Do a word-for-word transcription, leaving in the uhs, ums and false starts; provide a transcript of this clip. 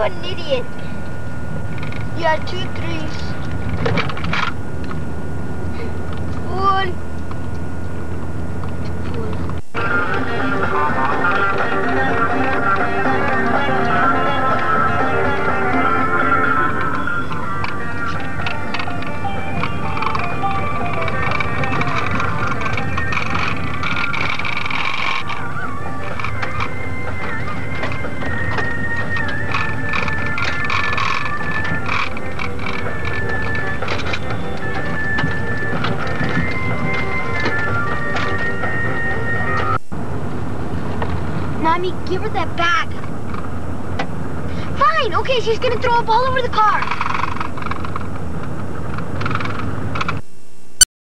What an idiot. You had two threes. One. Mommy, give her that bag. Fine, okay, she's gonna throw up all over the car.